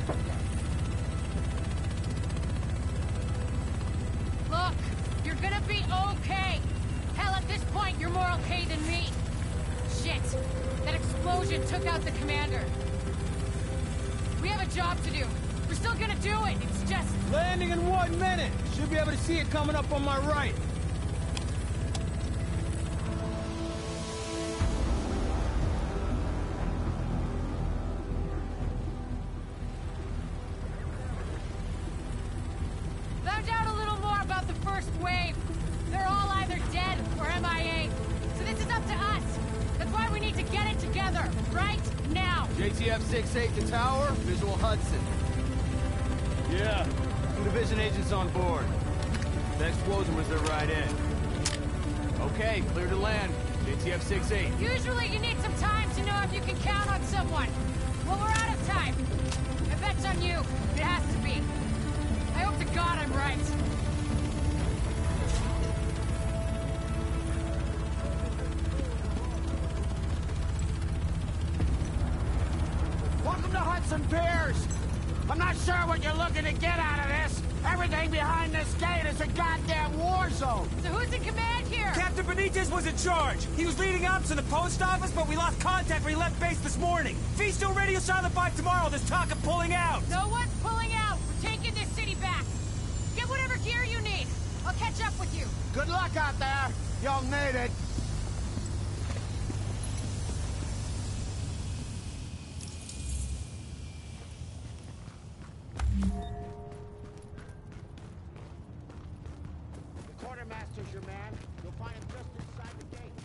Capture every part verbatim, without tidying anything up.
Look, you're gonna be okay. Hell, at this point, you're more okay than me. Shit. That explosion took out the commander. We have a job to do. We're still gonna do it. It's just... Landing in one minute. Should be able to see it coming up on my right. Found out a little more about the first wave. They're all either dead or M I A. So this is up to us. That's why we need to get it together, right now. J T F six eight to tower, visual Hudson. Yeah. Two division agents on board. The explosion was their right in. Okay, clear to land. J T F six eight. Usually you need some time to know if you can count on someone. Well, we're out of time. I bet's on you. It has to be. I hope to God I'm right. Welcome to Hudson Piers. I'm not sure what you're looking to get out of this. Everything behind this gate is a goddamn war zone. So who's in command here? Captain Benitez was in charge. He was leading ops in the post office, but we lost contact when he left base this morning. If he's still radio silent by tomorrow, there's talk of pulling out. No one's pulling out. We're taking this city back. Get whatever gear you need. I'll catch up with you. Good luck out there. You'll need it. The quartermaster's your man. You'll find him just inside the gate.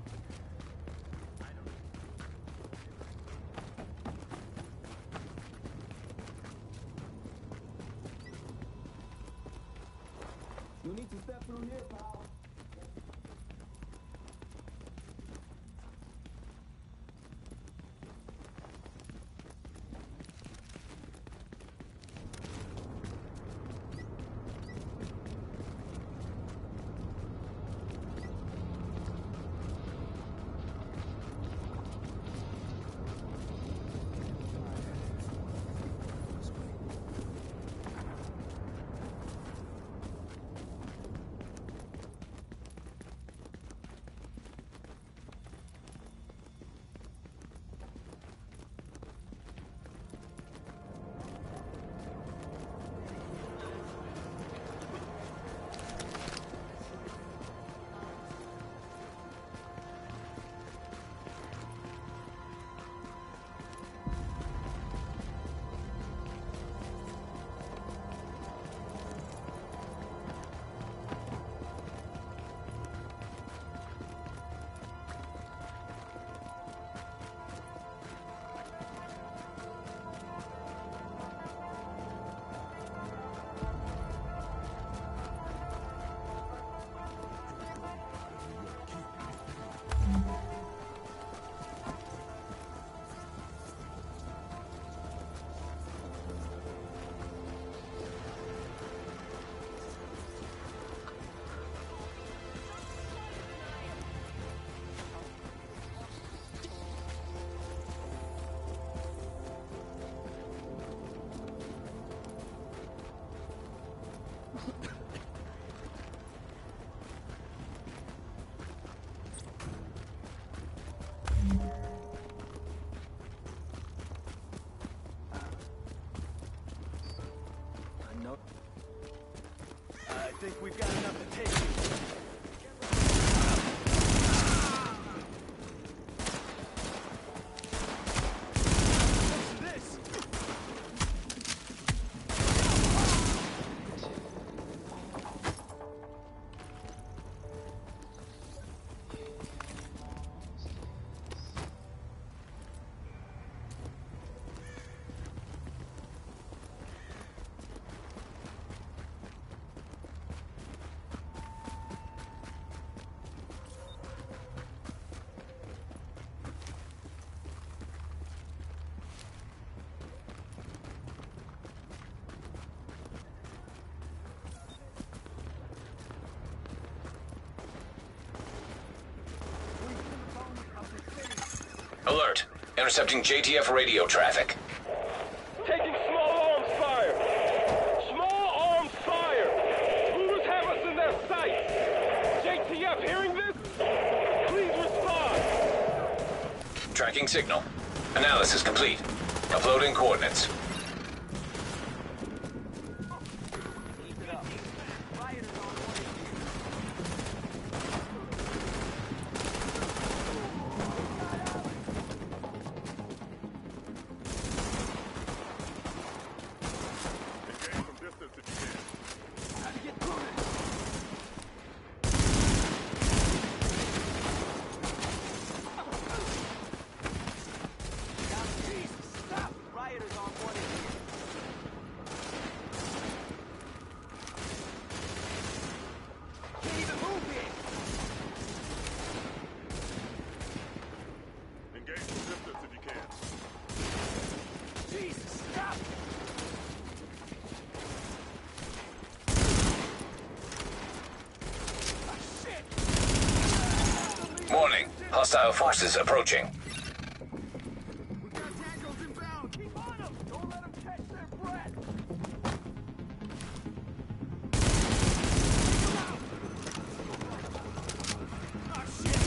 You need to step through here, pal. I think we've got enough to take you. Alert. Intercepting J T F radio traffic. Taking small signal. Analysis complete. Uploading coordinates. Warning. Hostile forces approaching. We got tangos inbound. Keep on them. Don't let them catch their breath. Oh, shit.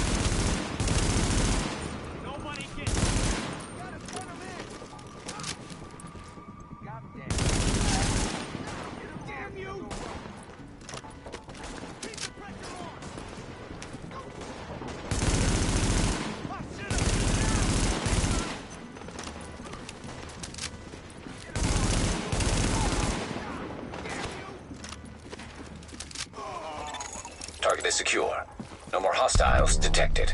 Nobody gets it. Gotta put them in. God damn. Damn you. Keep the pressure on. Target is secure. No more hostiles detected.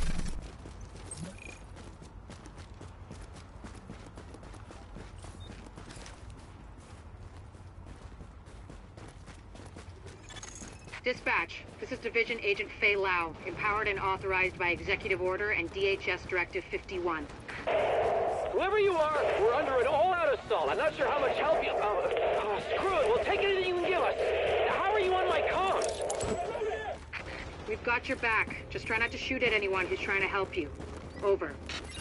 Dispatch, this is Division Agent Fei Lau, empowered and authorized by Executive Order and D H S Directive fifty-one. Whoever you are, we're under an all-out assault. I'm not sure how much help you... Uh, uh, screw it, we'll take anything you can give us. How are you on my comms? We've got your back. Just try not to shoot at anyone who's trying to help you. Over.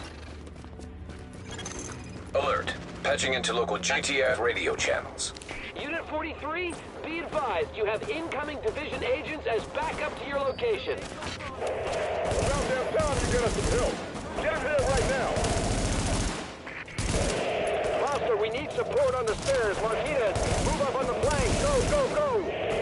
Alert. Patching into local G T F radio channels. Unit forty-three, be advised you have incoming division agents as backup to your location. Down downtown to get us some help. Get him here right now. Master, we need support on the stairs. Martinez, move up on the flank. Go, go, go.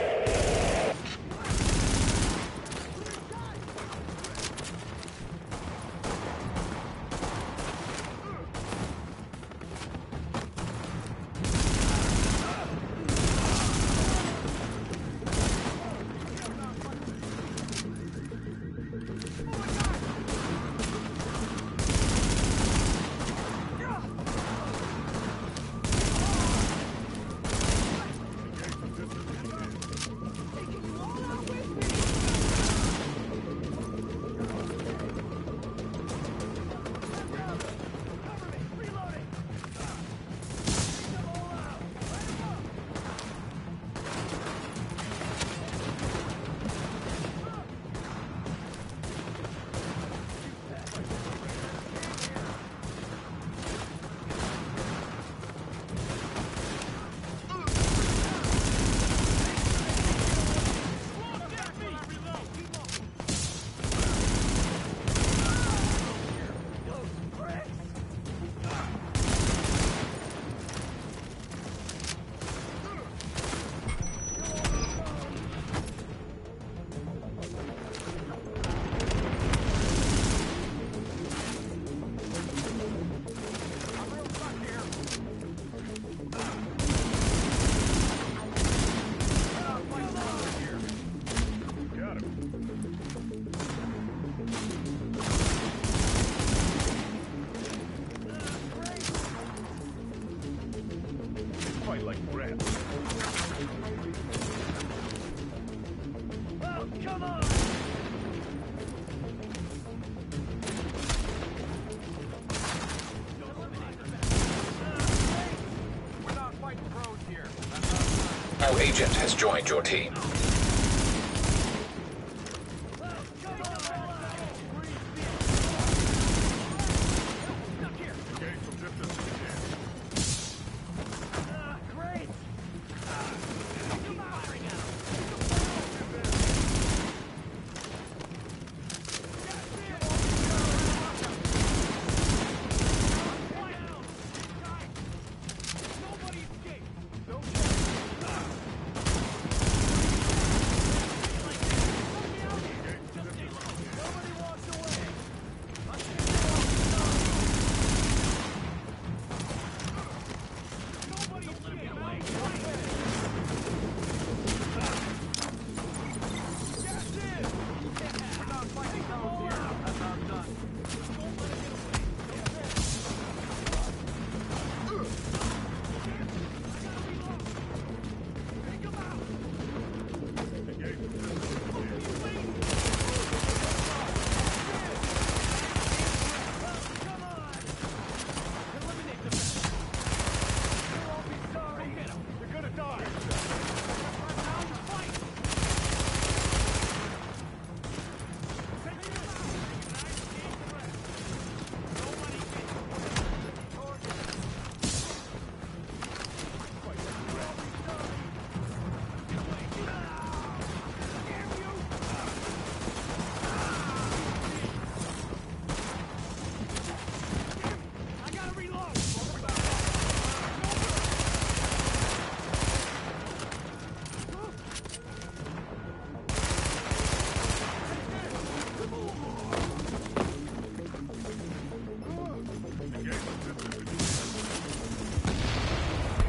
Our agent has joined your team.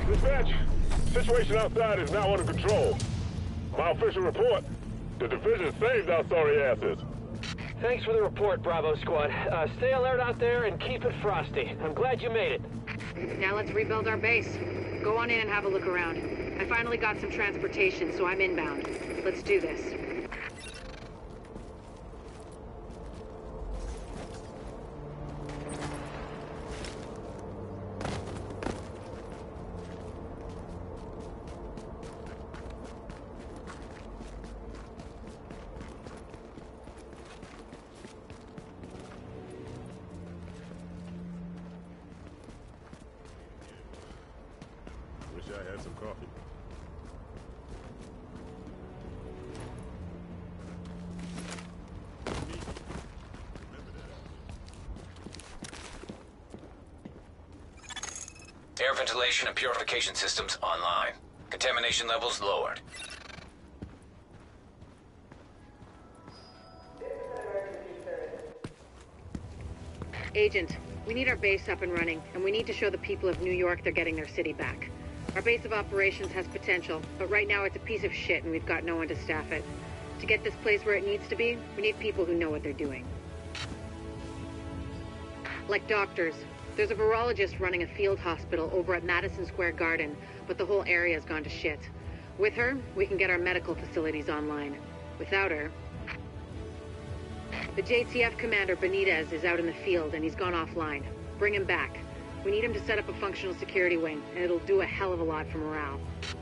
Dispatch, situation outside is now under control. My official report, the division saved our sorry asses. Thanks for the report, Bravo Squad. Uh, stay alert out there and keep it frosty. I'm glad you made it. Now let's rebuild our base. Go on in and have a look around. I finally got some transportation, so I'm inbound. Let's do this. Wish I had some coffee. Air ventilation and purification systems online. Contamination levels lowered. Agent, we need our base up and running, and we need to show the people of New York they're getting their city back. Our base of operations has potential, but right now it's a piece of shit and we've got no one to staff it. To get this place where it needs to be, we need people who know what they're doing. Like doctors. There's a virologist running a field hospital over at Madison Square Garden, but the whole area's gone to shit. With her, we can get our medical facilities online. Without her... The J T F commander, Benitez, is out in the field and he's gone offline. Bring him back. We need him to set up a functional security wing, and it'll do a hell of a lot for morale.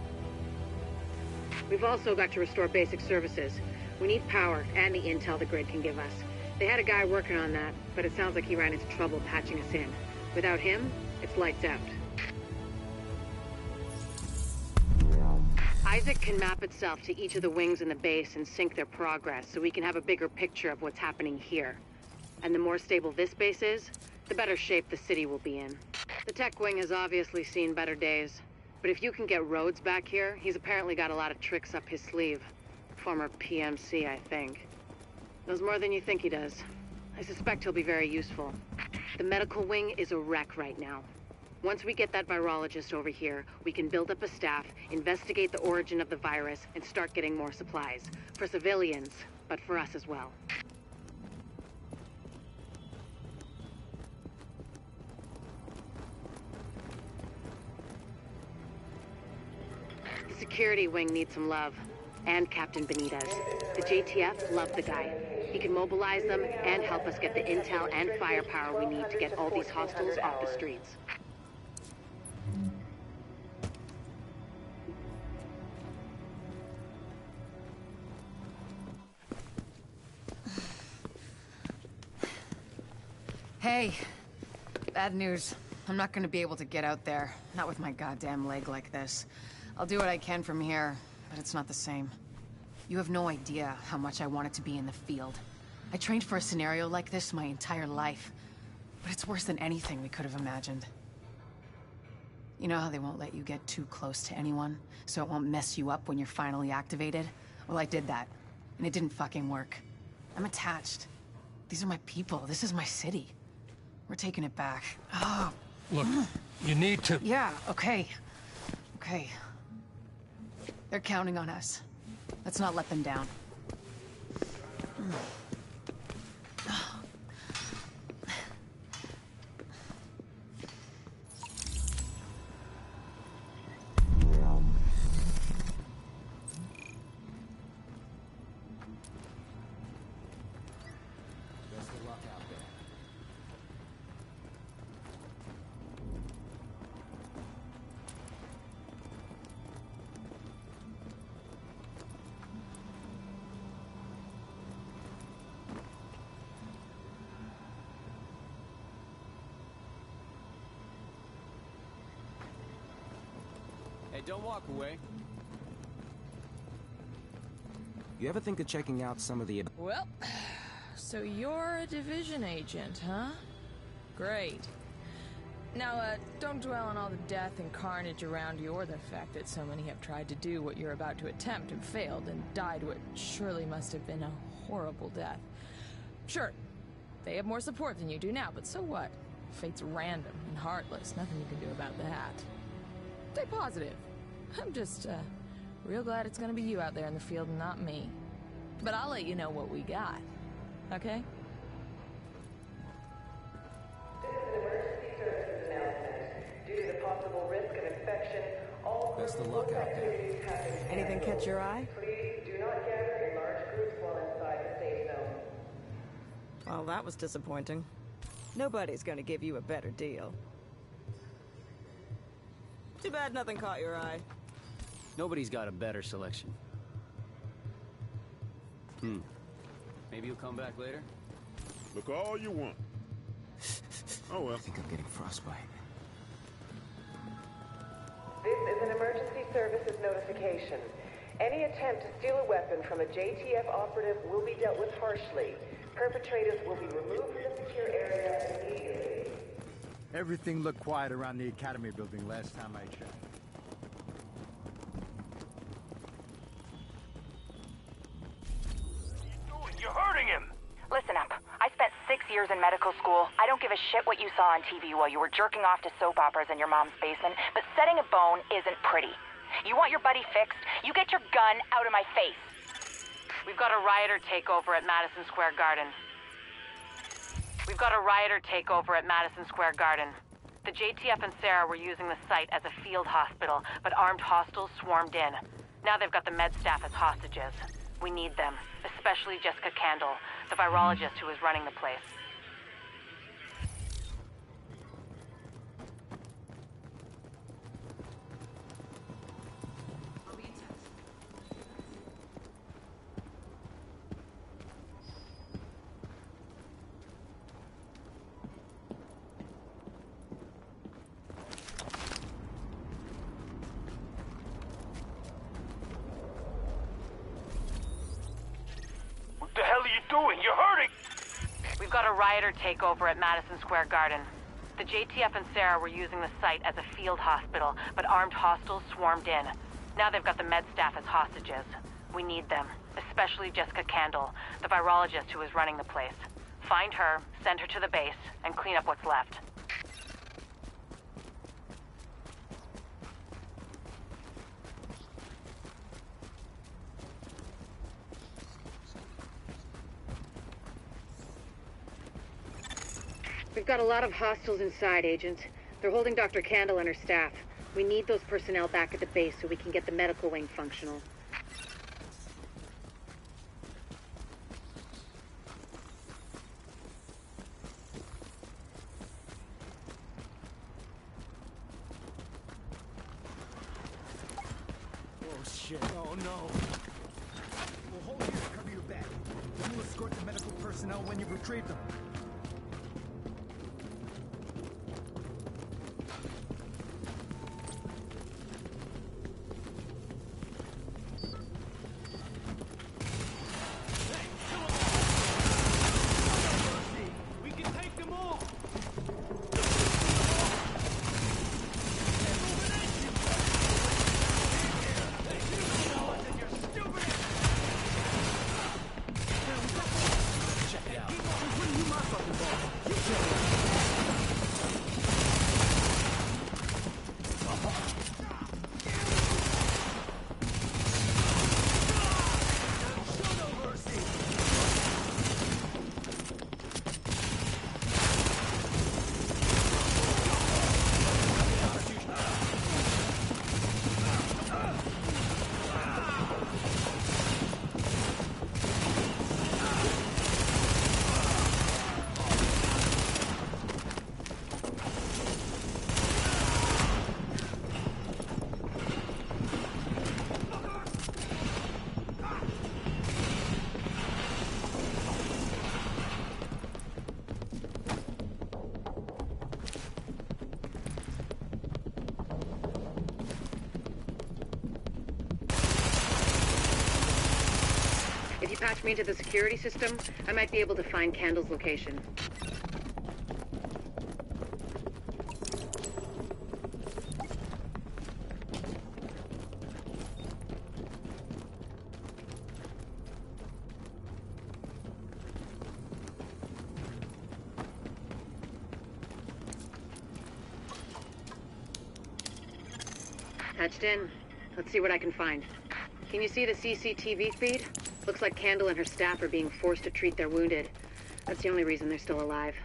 We've also got to restore basic services. We need power and the intel the grid can give us. They had a guy working on that, but it sounds like he ran into trouble patching us in. Without him, it's lights out. Isaac can map itself to each of the wings in the base and sync their progress so we can have a bigger picture of what's happening here. And the more stable this base is, the better shape the city will be in. The tech wing has obviously seen better days, but if you can get Rhodes back here, he's apparently got a lot of tricks up his sleeve. Former P M C, I think. Knows more than you think he does. I suspect he'll be very useful. The medical wing is a wreck right now. Once we get that virologist over here, we can build up a staff, investigate the origin of the virus, and start getting more supplies. For civilians, but for us as well. The security wing needs some love. And Captain Benitez. The J T F love the guy. He can mobilize them and help us get the intel and firepower we need to get all these hostiles off the streets. Hey. Bad news. I'm not gonna be able to get out there. Not with my goddamn leg like this. I'll do what I can from here. But it's not the same. You have no idea how much I wanted to be in the field. I trained for a scenario like this my entire life. But it's worse than anything we could have imagined. You know how they won't let you get too close to anyone, so it won't mess you up when you're finally activated? Well, I did that, and it didn't fucking work. I'm attached. These are my people. This is my city. We're taking it back. Oh. Look, you need to... Yeah, okay. Okay. They're counting on us. Let's not let them down. Best of luck out there. Hey, don't walk away. You ever think of checking out some of the... Well, so you're a division agent, huh? Great. Now, uh, don't dwell on all the death and carnage around you or the fact that so many have tried to do what you're about to attempt and failed and died what surely must have been a horrible death. Sure, they have more support than you do now, but so what? Fate's random and heartless. Nothing you can do about that. Stay quite positive. I'm just, uh, real glad it's gonna be you out there in the field and not me. But I'll let you know what we got, okay? Due to the possible risk of infection, all Best of luck out there. Anything catch your eye? Please do not gather in large groups while inside the safe zone. Well, that was disappointing. Nobody's gonna give you a better deal. Too bad nothing caught your eye. Nobody's got a better selection. Hmm. Maybe you'll come back later? Look all you want. Oh well. I think I'm getting frostbite. This is an emergency services notification. Any attempt to steal a weapon from a J T F operative will be dealt with harshly. Perpetrators will be removed from the secure area immediately. Everything looked quiet around the Academy building last time I checked. You're hurting him! Listen up. I spent six years in medical school. I don't give a shit what you saw on T V while you were jerking off to soap operas in your mom's basement, but setting a bone isn't pretty. You want your buddy fixed? You get your gun out of my face. We've got a rioter takeover at Madison Square Garden. We've got a rioter takeover at Madison Square Garden. The J T F and Sarah were using the site as a field hospital, but armed hostiles swarmed in. Now they've got the med staff as hostages. We need them, especially Jessica Candle, the virologist who is running the place. What the hell are you doing? You're hurting! We've got a rioter takeover at Madison Square Garden. The J T F and Sarah were using the site as a field hospital, but armed hostiles swarmed in. Now they've got the med staff as hostages. We need them, especially Jessica Candle, the virologist who is running the place. Find her, send her to the base, and clean up what's left. We've got a lot of hostiles inside, Agent. They're holding Doctor Candle and her staff. We need those personnel back at the base so we can get the medical wing functional. Oh shit, oh no. We'll hold here to cover your back. Then we'll escort the medical personnel when you retrieve them. If you patch me into the security system, I might be able to find Candle's location. Patched in. Let's see what I can find. Can you see the C C T V feed? Looks like Candle and her staff are being forced to treat their wounded. That's the only reason they're still alive.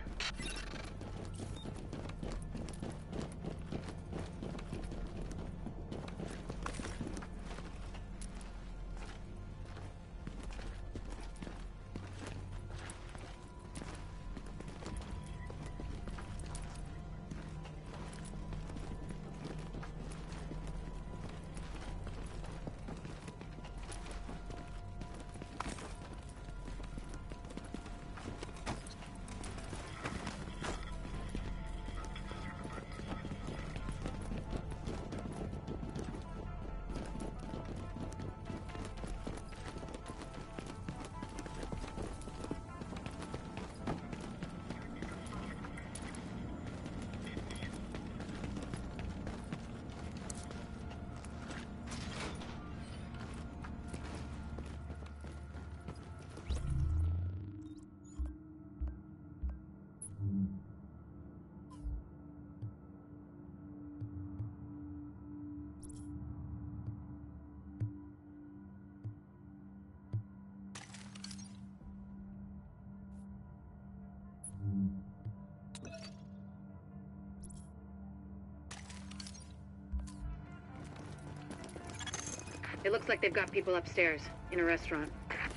It looks like they've got people upstairs, in a restaurant.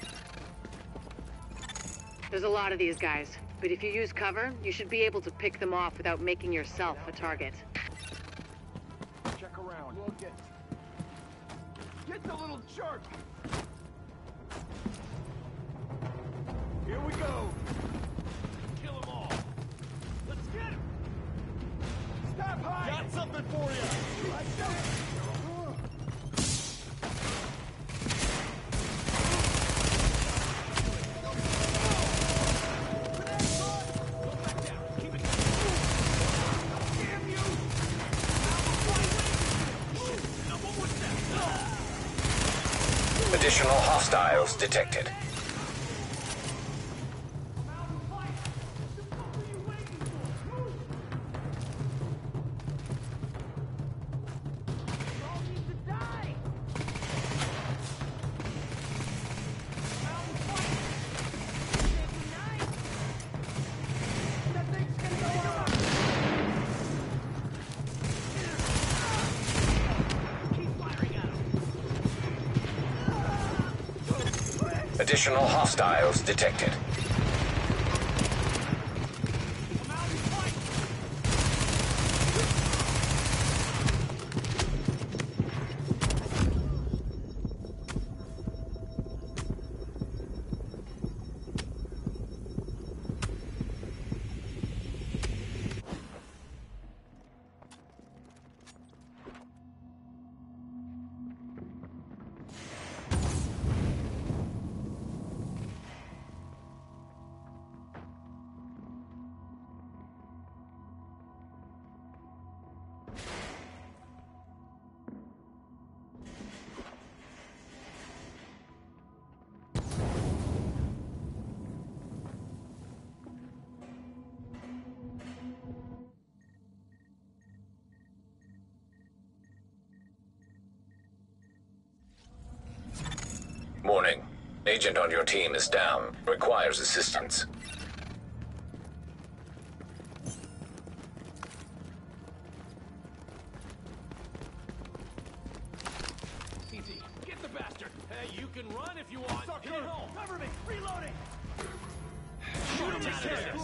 There's a lot of these guys, but if you use cover, you should be able to pick them off without making yourself a target. Check around. Look it. Get the little jerk! Here we go! Kill them all! Let's get him! Stop hiding! Got something for you! I got it! Additional hostiles detected. Additional hostiles detected. Warning. Agent on your team is down. Requires assistance. Easy. Get the bastard. Hey, you can run if you want. Hit it home. Cover me. Reloading. Shoot him out of there.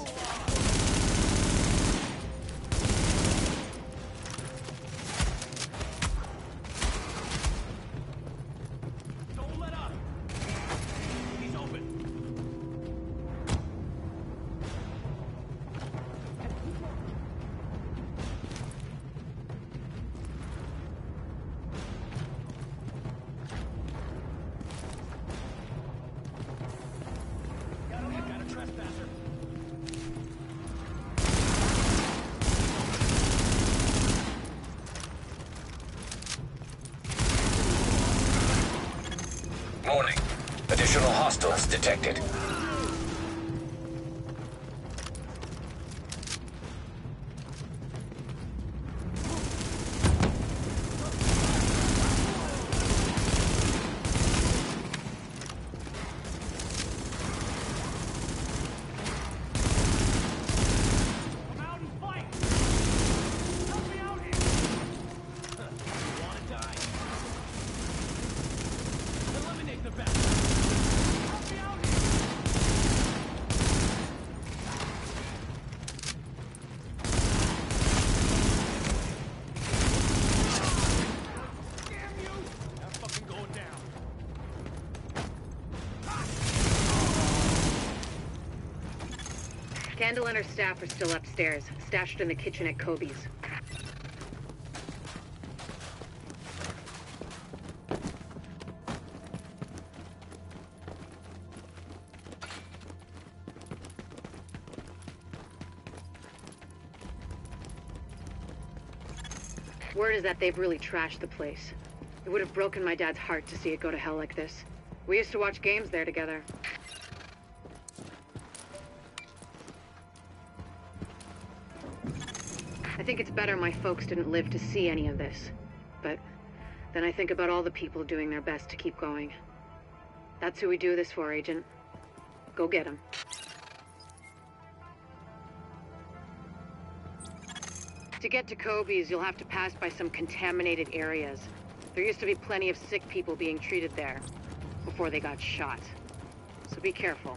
Warning. Additional hostiles detected. Vandal and her staff are still upstairs, stashed in the kitchen at Kobe's. Word is that they've really trashed the place. It would have broken my dad's heart to see it go to hell like this. We used to watch games there together. I think it's better my folks didn't live to see any of this. But then I think about all the people doing their best to keep going. That's who we do this for, Agent. Go get them. To get to Kobe's, you'll have to pass by some contaminated areas. There used to be plenty of sick people being treated there before they got shot. So be careful.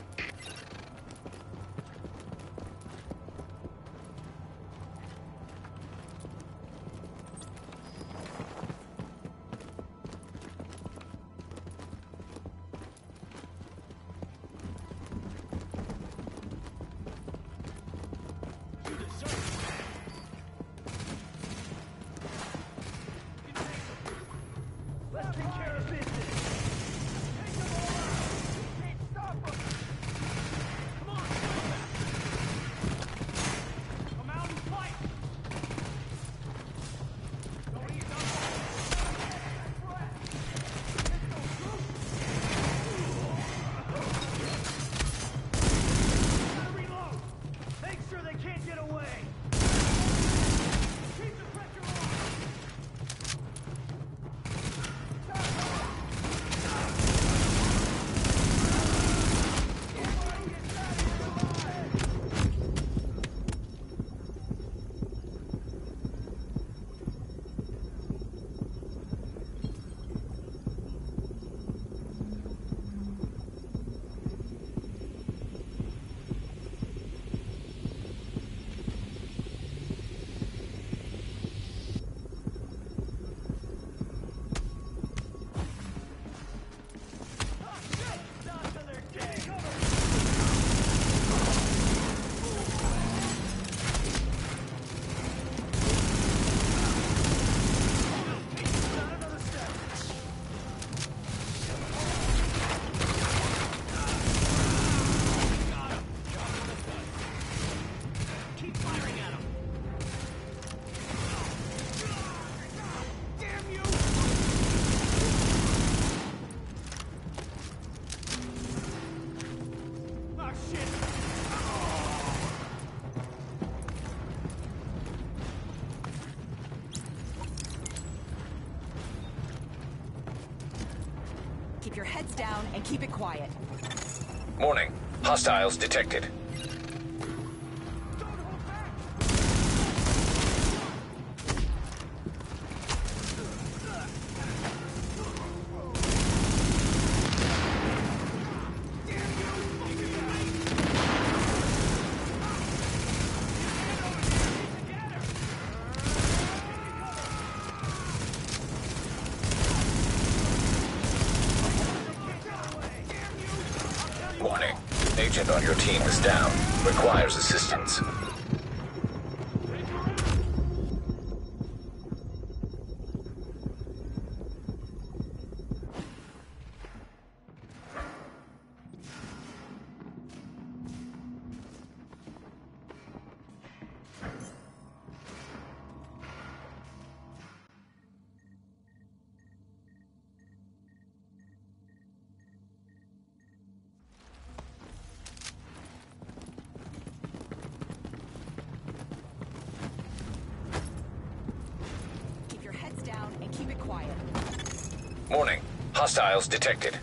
Keep your heads down and keep it quiet. Warning. Hostiles detected. Warning. Agent on your team is down. Requires assistance. Warning. Hostiles detected.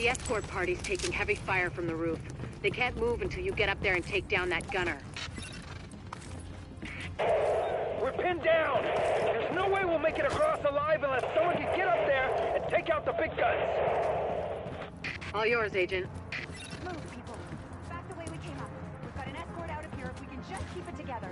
The escort party's taking heavy fire from the roof. They can't move until you get up there and take down that gunner. We're pinned down! There's no way we'll make it across alive unless someone can get up there and take out the big guns! All yours, Agent. Move, people. Back the way we came up. We've got an escort out of here if we can just keep it together.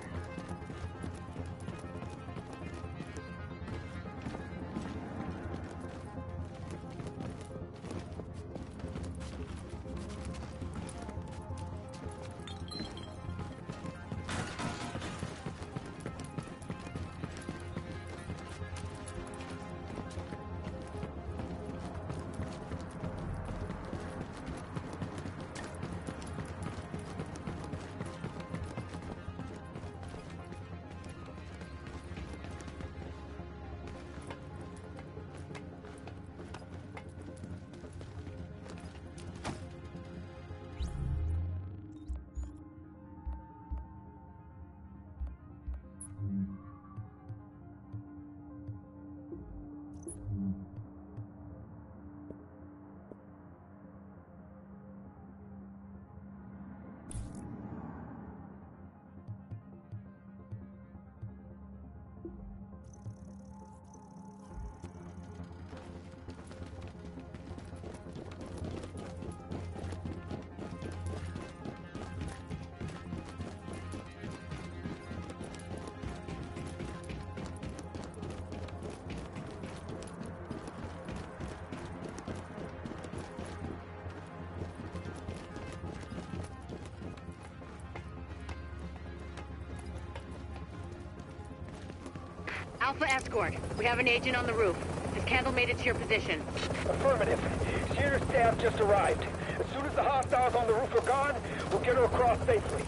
Alpha Escort, we have an agent on the roof. Has Candle made it to your position? Affirmative. Senior staff just arrived. As soon as the hostiles on the roof are gone, we'll get her across safely.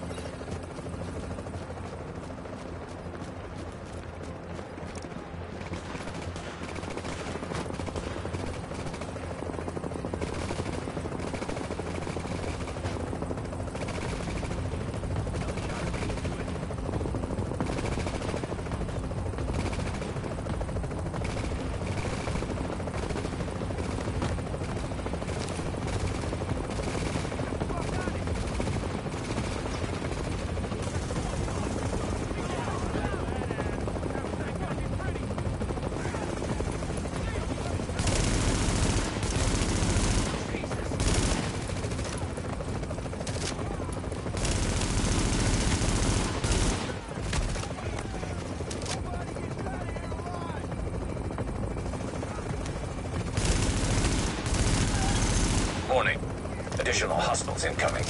Warning. Additional hostiles incoming.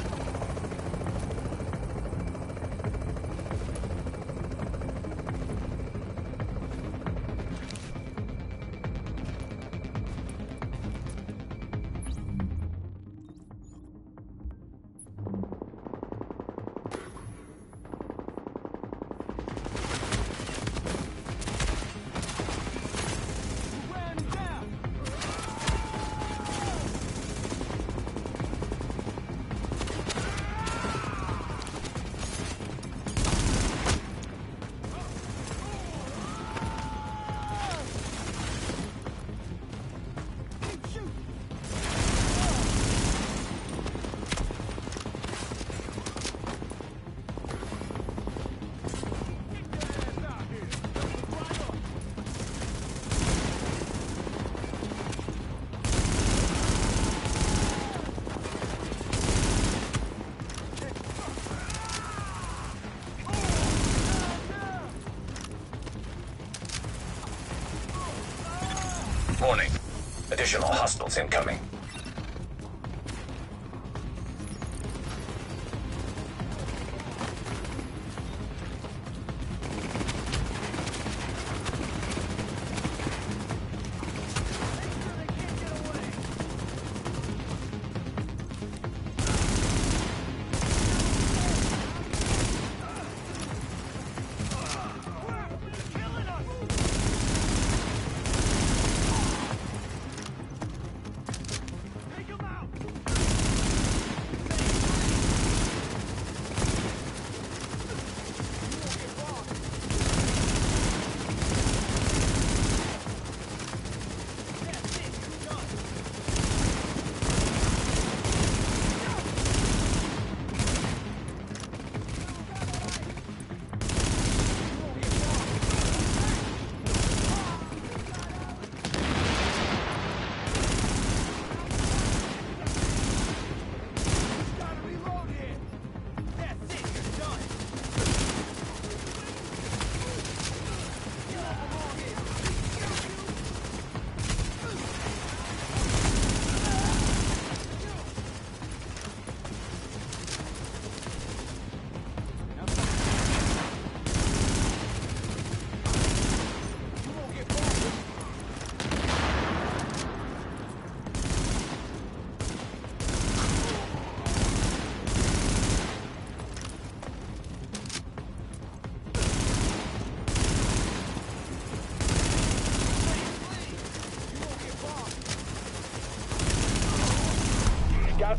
Warning. Additional hostiles incoming.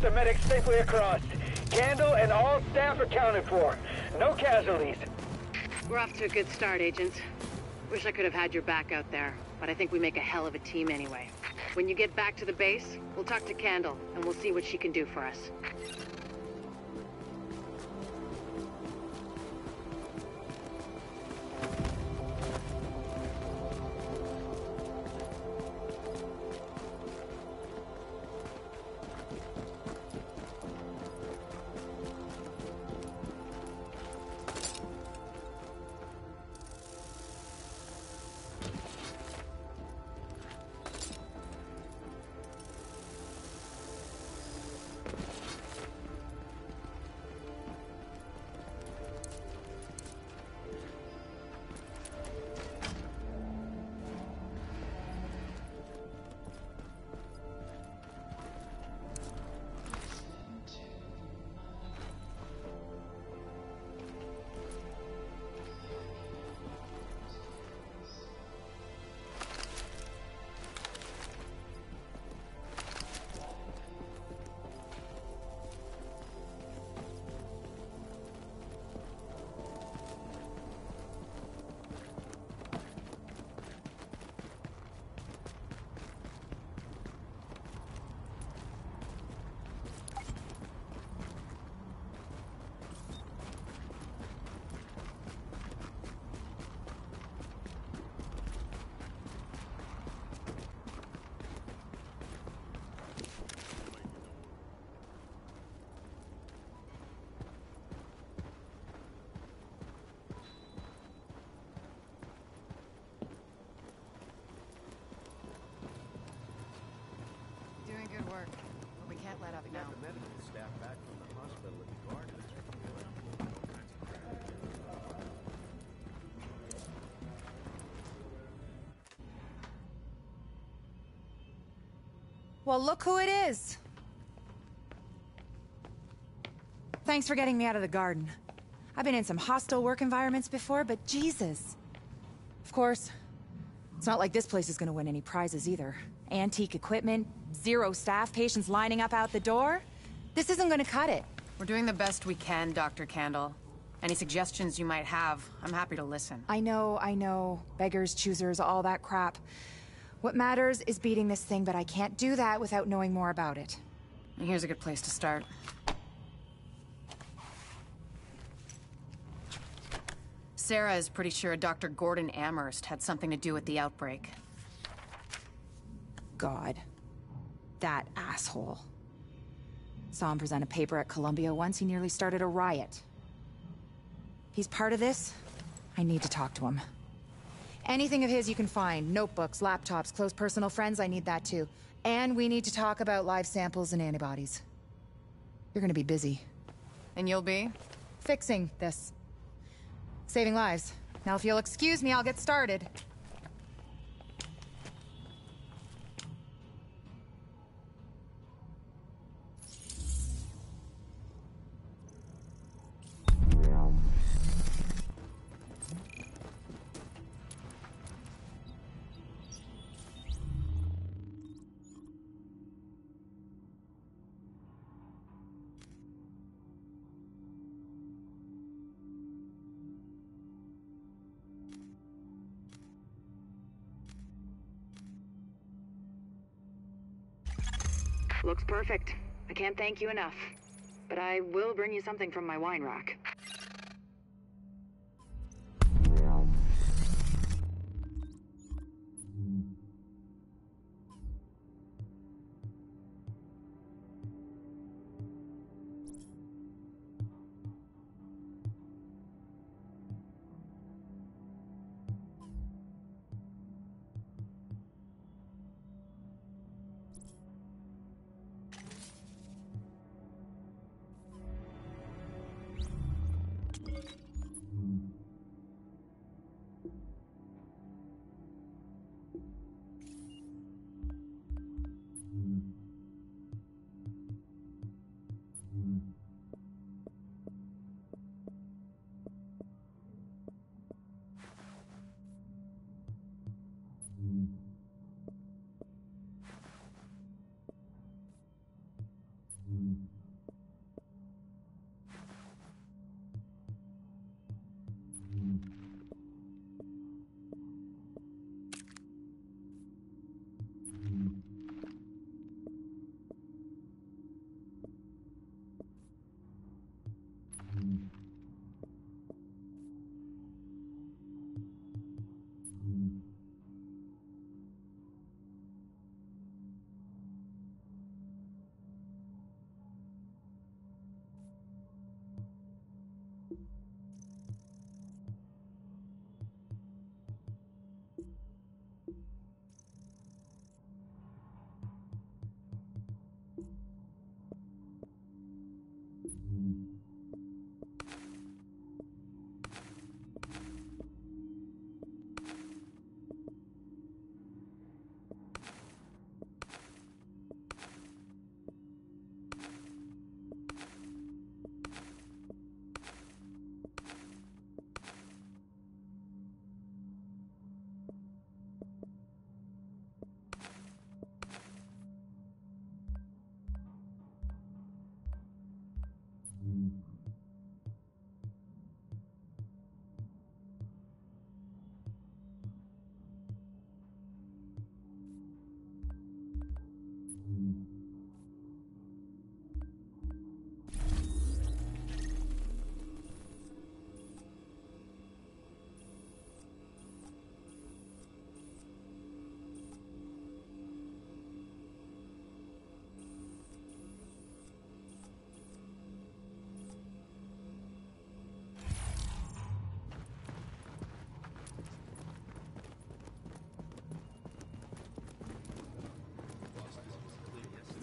got the medics safely across. Candle and all staff accounted for. No casualties. We're off to a good start, agents. Wish I could have had your back out there, but I think we make a hell of a team anyway. When you get back to the base, we'll talk to Candle, and we'll see what she can do for us. Good work, but we can't let up now. The medical staff back from the hospital at the garden. Well, look who it is. Thanks for getting me out of the garden. I've been in some hostile work environments before, but Jesus. Of course, it's not like this place is gonna win any prizes either. Antique equipment, zero staff, patients lining up out the door. This isn't gonna cut it. We're doing the best we can, Doctor Candle. Any suggestions you might have, I'm happy to listen. I know, I know. Beggars, choosers, all that crap. What matters is beating this thing, but I can't do that without knowing more about it. And here's a good place to start. Sarah is pretty sure Doctor Gordon Amherst had something to do with the outbreak. God. That asshole. Saw him present a paper at Columbia once. He nearly started a riot. He's part of this. I need to talk to him. Anything of his you can find. Notebooks, laptops, close personal friends, I need that too. And we need to talk about live samples and antibodies. You're gonna be busy. And you'll be? Fixing this. Saving lives. Now if you'll excuse me, I'll get started. Looks perfect. I can't thank you enough. But I will bring you something from my wine rack.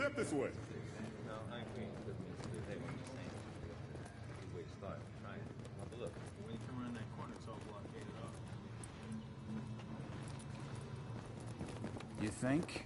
Step this way. No, I agree. That means that they were the same. Good way to start. Try it. Have a look. When you come around that corner, it's all blockaded off. You think?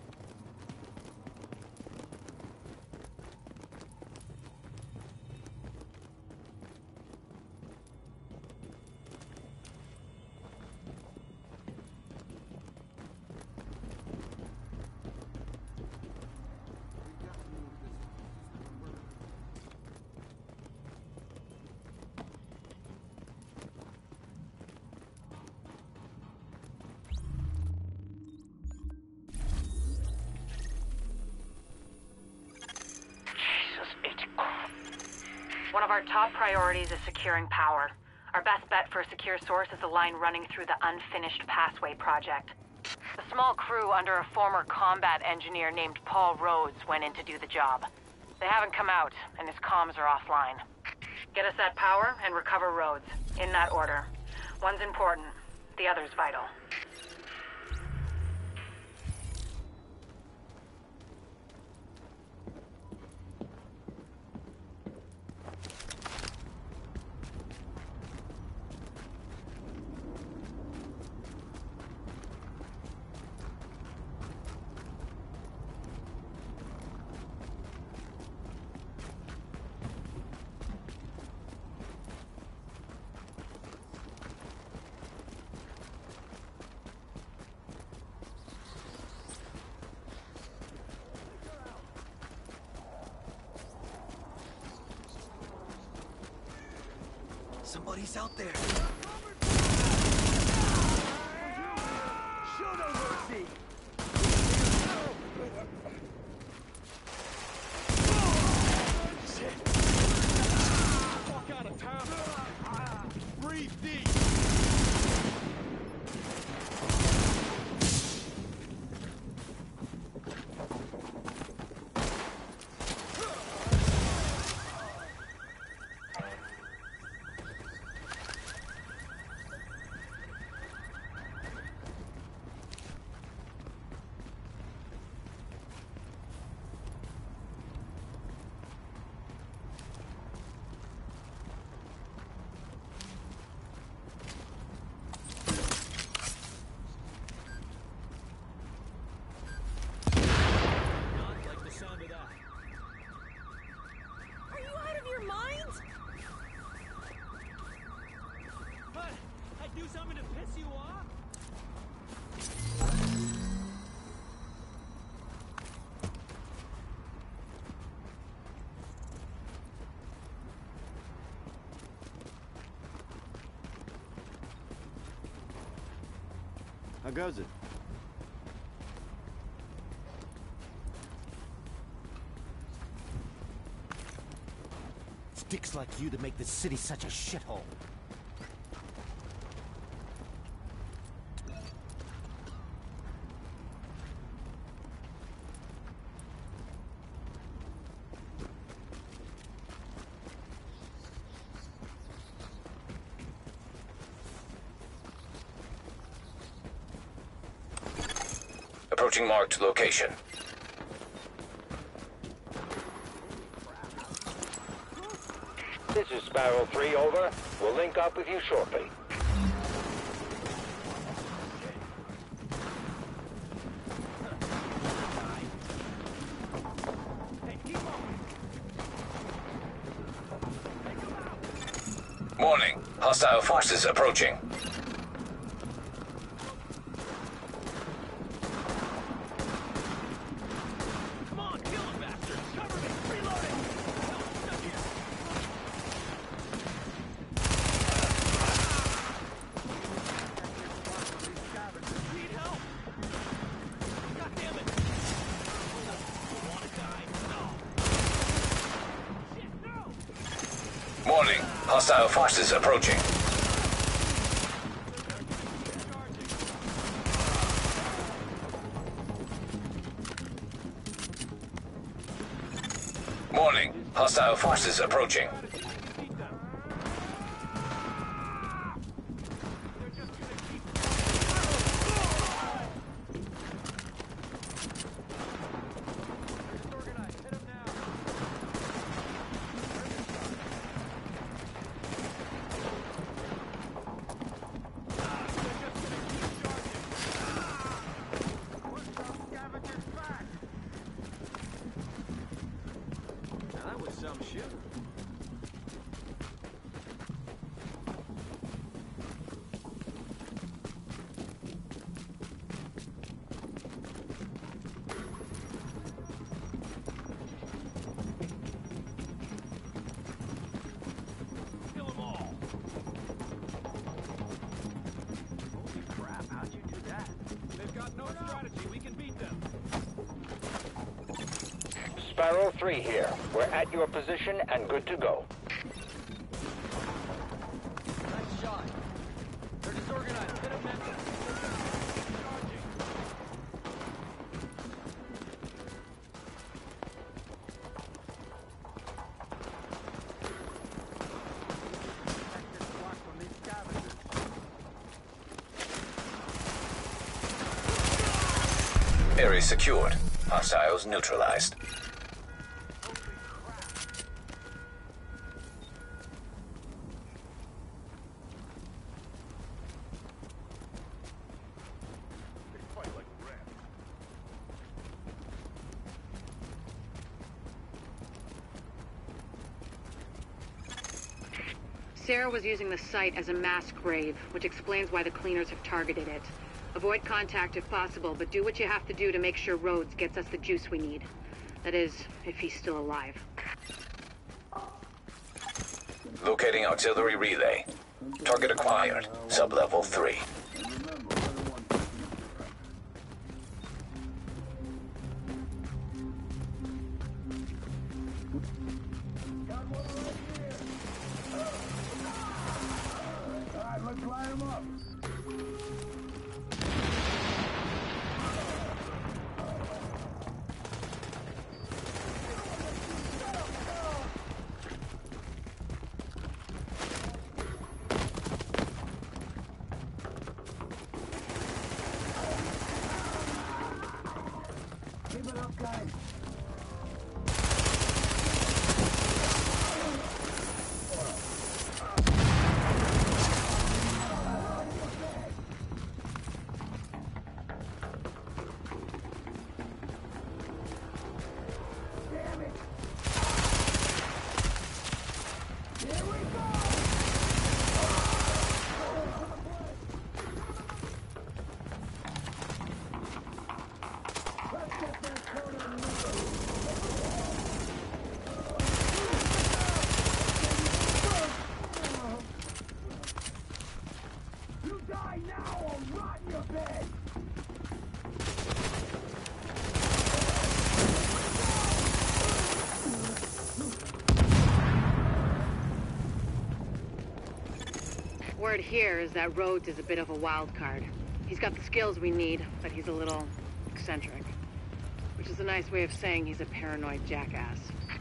One of our top priorities is securing power. Our best bet for a secure source is the line running through the Unfinished Passway project. A small crew under a former combat engineer named Paul Rhodes went in to do the job. They haven't come out, and his comms are offline. Get us that power and recover Rhodes, in that order. One's important, the other's vital. Somebody's out there. Show no mercy. Shit. Fuck out of town. Breathe deep. How goes it? It's dicks like you that make this city such a shithole. Approaching marked location. This is Sparrow three, over. We'll link up with you shortly. Warning. Hostile forces approaching. Warning. Hostile forces approaching. Warning. Hostile forces approaching. Sparrow three here. We're at your position and good to go. Nice shot. They're disorganized. Hit them now. Area secured. Hostiles neutralized. Sarah was using the site as a mass grave, which explains why the cleaners have targeted it. Avoid contact if possible, but do what you have to do to make sure Rhodes gets us the juice we need. That is, if he's still alive. Locating artillery relay. Target acquired. Sub-level three. Word here is that Rhodes is a bit of a wild card. He's got the skills we need, but he's a little eccentric. Which is a nice way of saying he's a paranoid jackass.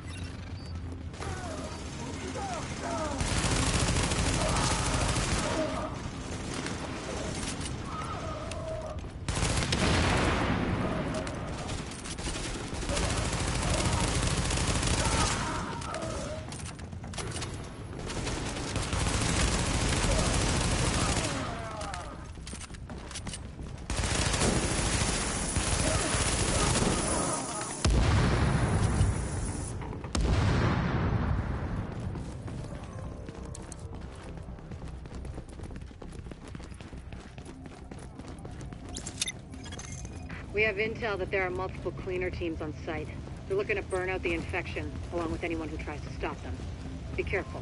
We have intel that there are multiple cleaner teams on site. They're looking to burn out the infection, along with anyone who tries to stop them. Be careful.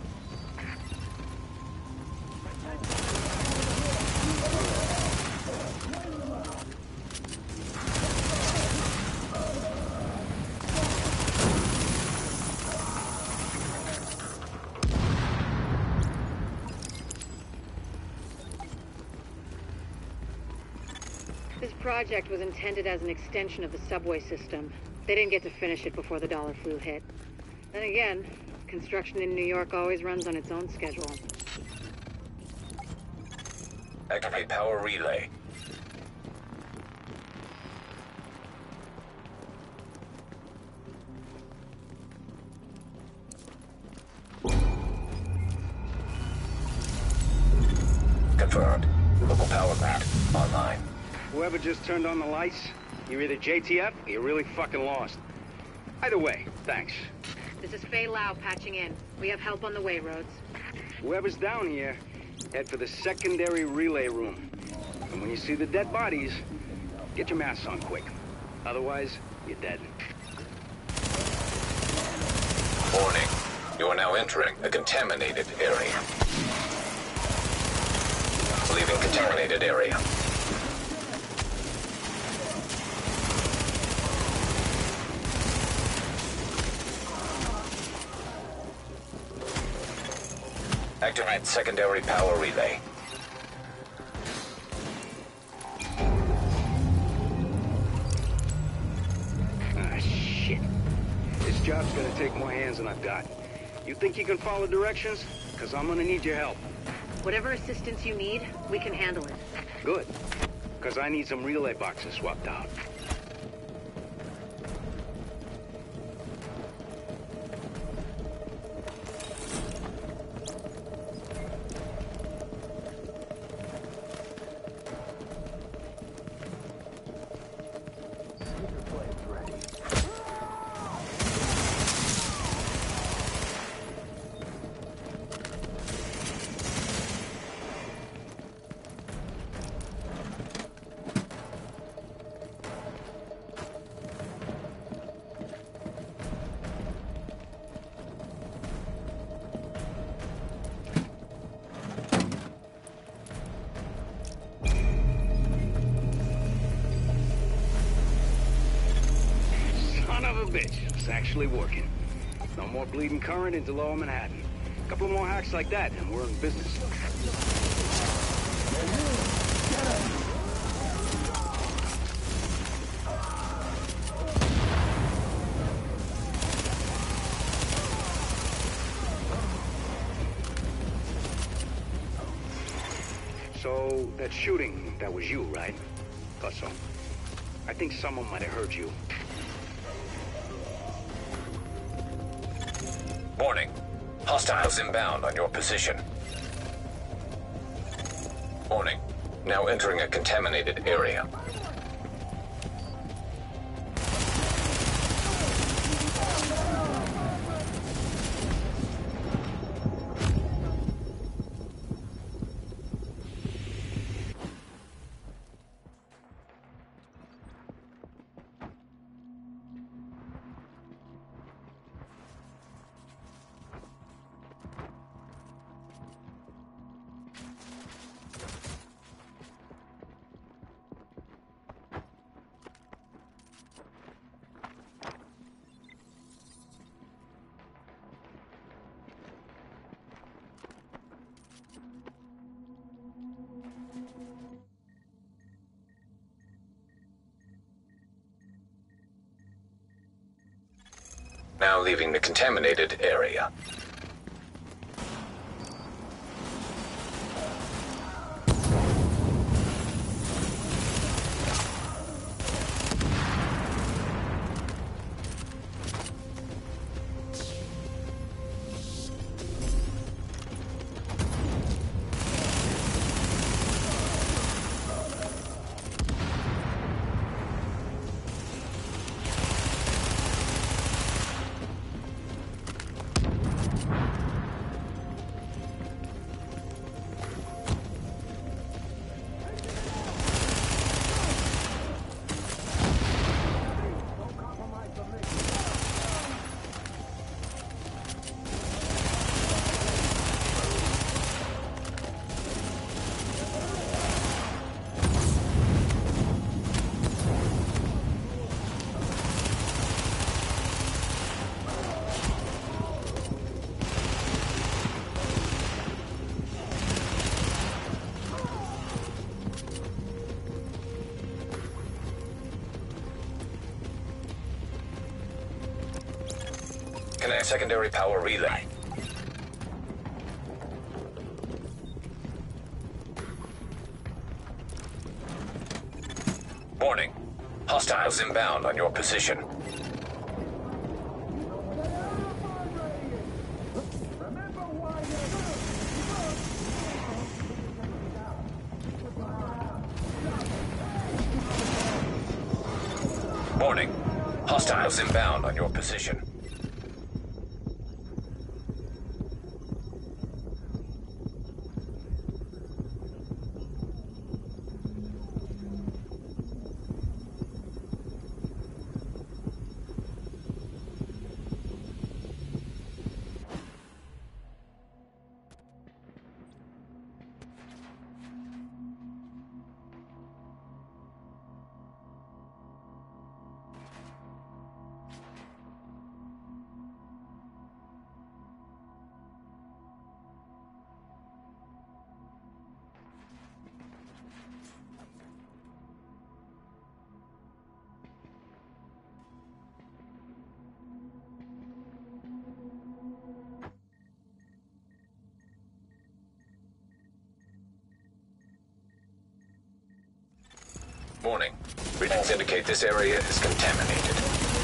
This project was intended as an extension of the subway system. They didn't get to finish it before the dollar flu hit. Then again, construction in New York always runs on its own schedule. Activate power relay. Confirmed. Local power grid online. Whoever just turned on the lights, you're either J T F or you're really fucking lost. Either way, thanks. This is Faye Lau patching in. We have help on the way, Rhodes. Whoever's down here, head for the secondary relay room. And when you see the dead bodies, get your masks on quick. Otherwise, you're dead. Warning. You are now entering a contaminated area. Leaving contaminated area. Activate secondary power relay. Ah, shit. This job's gonna take more hands than I've got. You think you can follow directions? Because I'm gonna need your help. Whatever assistance you need, we can handle it. Good. Because I need some relay boxes swapped out. Bitch, it's actually working. No more bleeding current into Lower Manhattan. A couple more hacks like that, and we're in business. So, that shooting, that was you, right? Thought so. I think someone might have heard you. Warning. Hostiles inbound on your position. Warning. Now entering a contaminated area. Now leaving the contaminated area. Connect secondary power relay. Warning. Hostiles inbound on your position. Warning. Hostiles inbound on your position. Warning. Readings indicate this area is contaminated.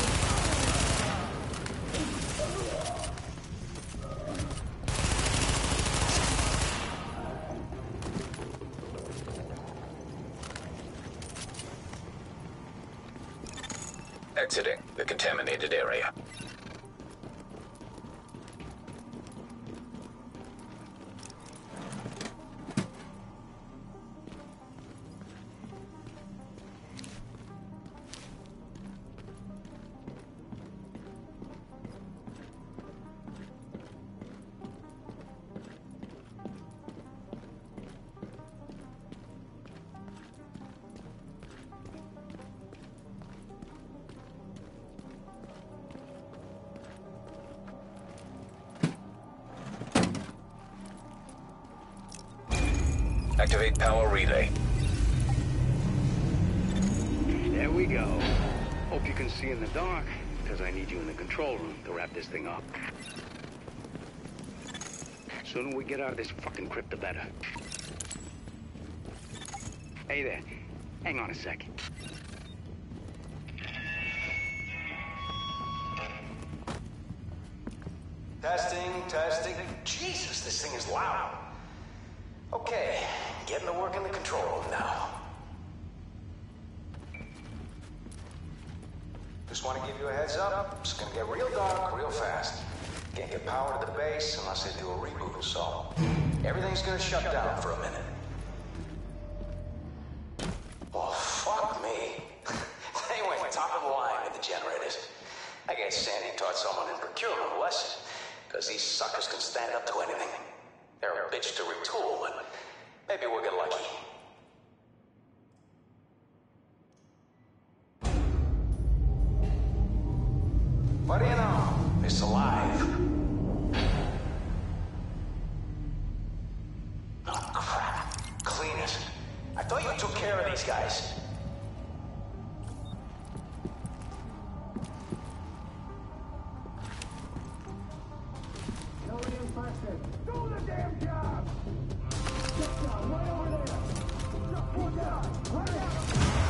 Exiting the contaminated area. Activate power relay. There we go. Hope you can see in the dark, because I need you in the control room to wrap this thing up. Sooner we get out of this fucking crypt, the better. Hey there. Hang on a second. Testing, testing. Jesus, this thing is loud. Okay, getting to work in the control room now. Just want to give you a heads up. It's gonna get real dark real fast. Can't get power to the base unless they do a reboot, so everything's gonna shut down for a minute. Oh, fuck me. They went top of the line with the generators. I guess Sandy taught someone in procurement a lesson, because these suckers can stand up to anything. They're a bitch to retool, but maybe we'll get lucky. What do you know? It's alive. Oh, crap. Cleaners. I thought you took care of these guys. Do the damn job! Get down, right over there! Just look out! Hurry up!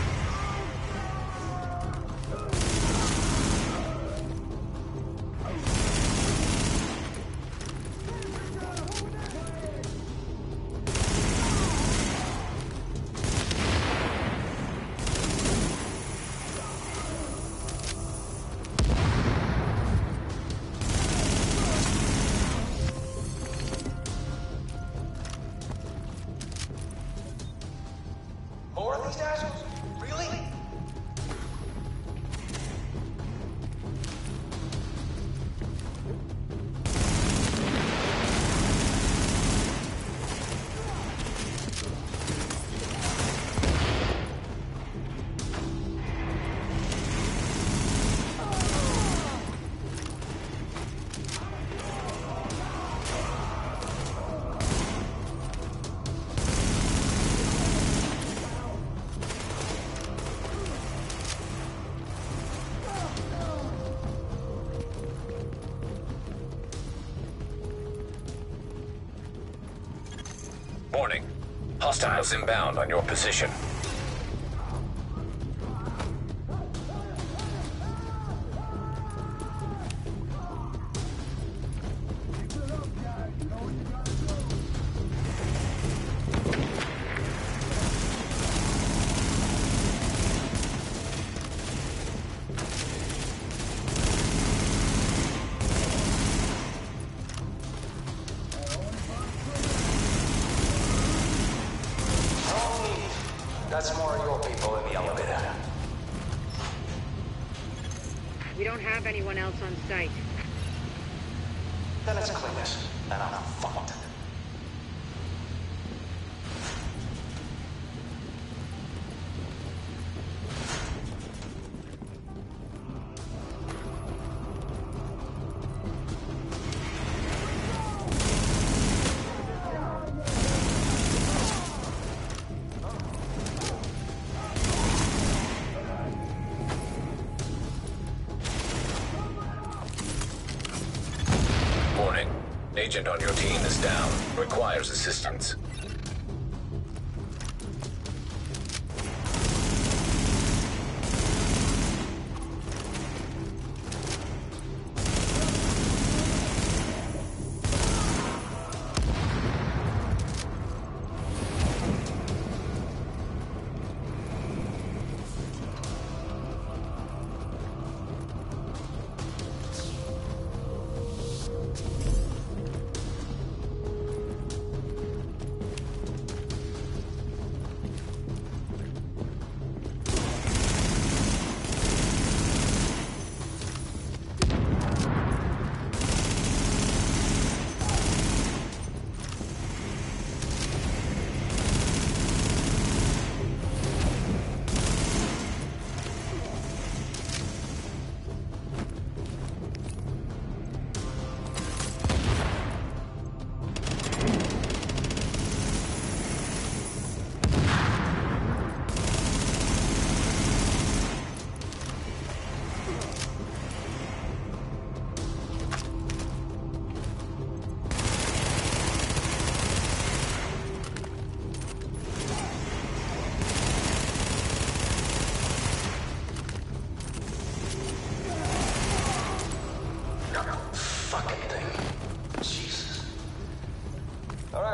Warning. Hostiles inbound on your position. That's more of your people in the elevator. We don't have anyone else on site. Then it's cleaners, and I'm fucked. Warning. Agent on your team is down. Requires assistance.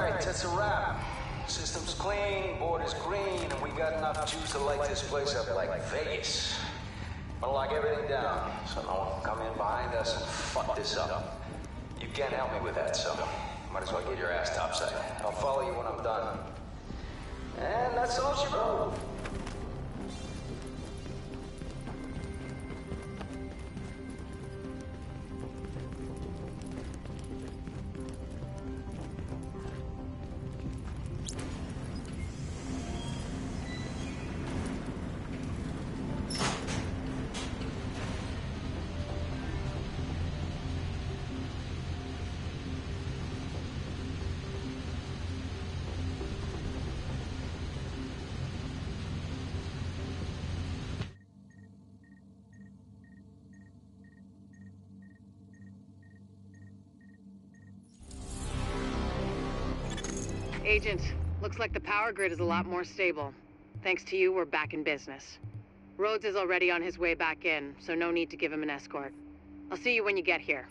right, that's a wrap. System's clean, border's green, and we got enough juice to light this place up like Vegas. I'm gonna lock everything down, so no one can come in behind us and fuck this up. You can't help me with that, so might as well get your ass topside. I'll follow you when I'm done. And that's all she wrote. Agent, looks like the power grid is a lot more stable. Thanks to you, we're back in business. Rhodes is already on his way back in, so no need to give him an escort. I'll see you when you get here.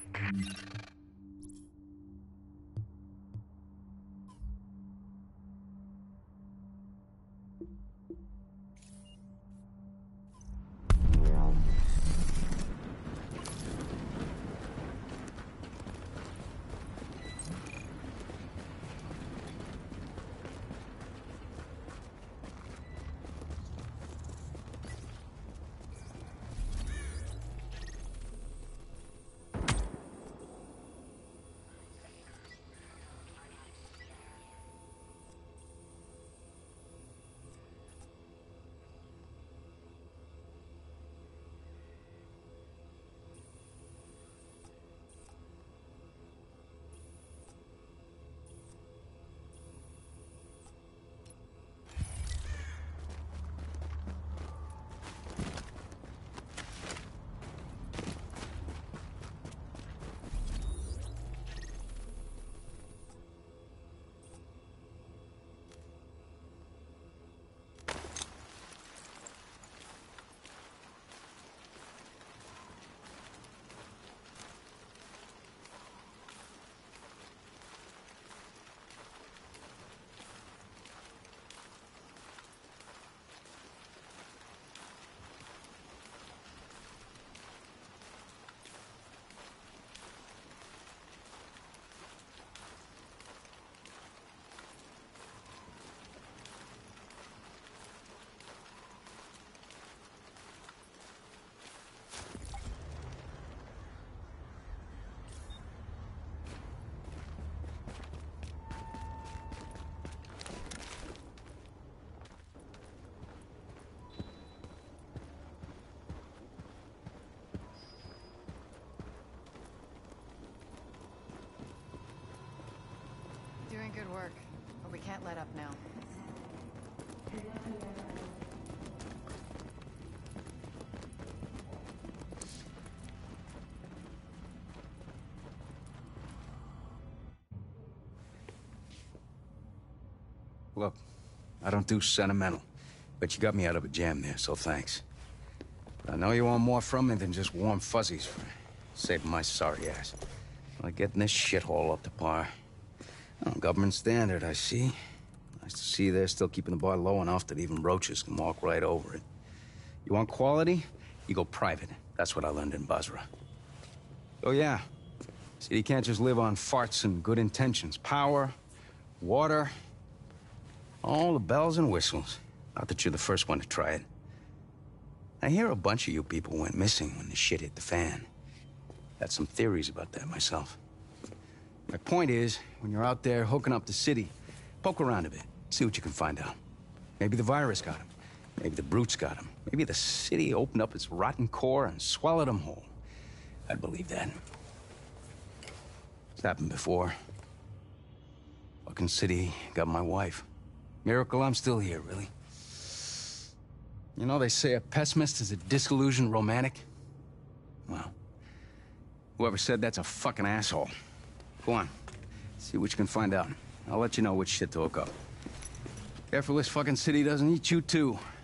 Doing good work, but we can't let up now. Look, I don't do sentimental, but you got me out of a jam there, so thanks. I know you want more from me than just warm fuzzies for saving my sorry ass. Like getting this shithole up to par. Oh, government standard, I see. Nice to see they're still keeping the bar low enough that even roaches can walk right over it. You want quality? You go private. That's what I learned in Basra. Oh, yeah. See, you can't just live on farts and good intentions. Power, water, all the bells and whistles. Not that you're the first one to try it. I hear a bunch of you people went missing when the shit hit the fan. Got some theories about that myself. My point is, when you're out there hooking up the city, poke around a bit, see what you can find out. Maybe the virus got him. Maybe the brutes got him. Maybe the city opened up its rotten core and swallowed him whole. I'd believe that. It's happened before. Fucking city got my wife. Miracle I'm still here, really. You know, they say a pessimist is a disillusioned romantic. Well, whoever said that's a fucking asshole. Go on. See what you can find out. I'll let you know which shit to hook up. Careful this fucking city doesn't eat you too.